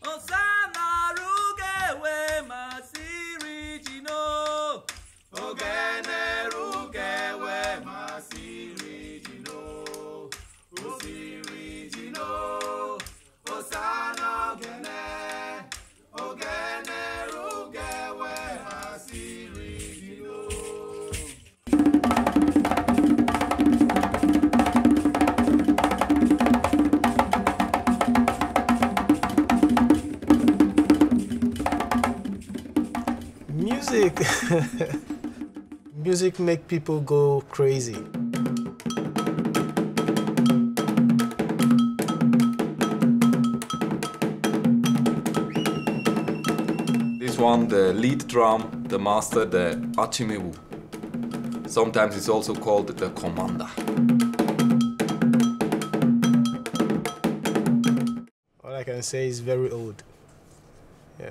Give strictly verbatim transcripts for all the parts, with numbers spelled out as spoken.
Music, music make people go crazy. This one, the lead drum, the master, the achimewu. Sometimes it's also called the commander. All I can say is very old. Yeah.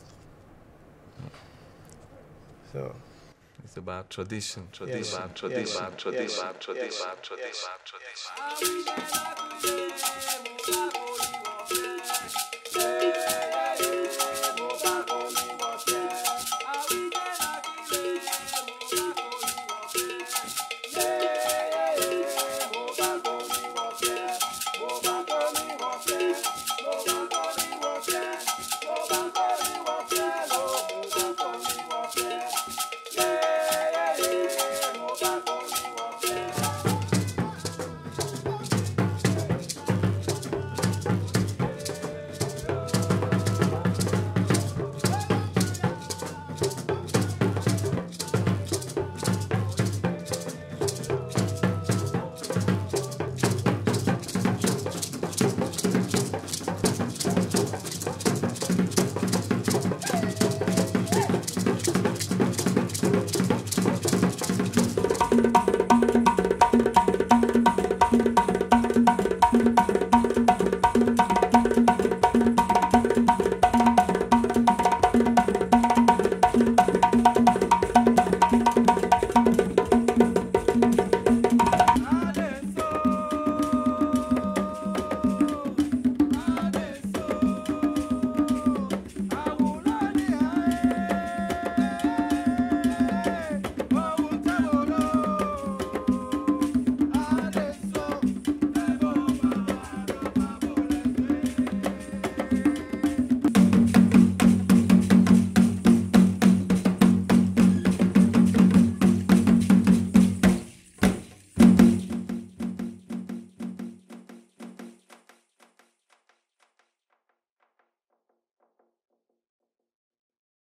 So it's about tradition, tradition, yes. about tradition, Yes. tradition, Yes. tradition, Yes. tradition, Yes. tradition, tradition.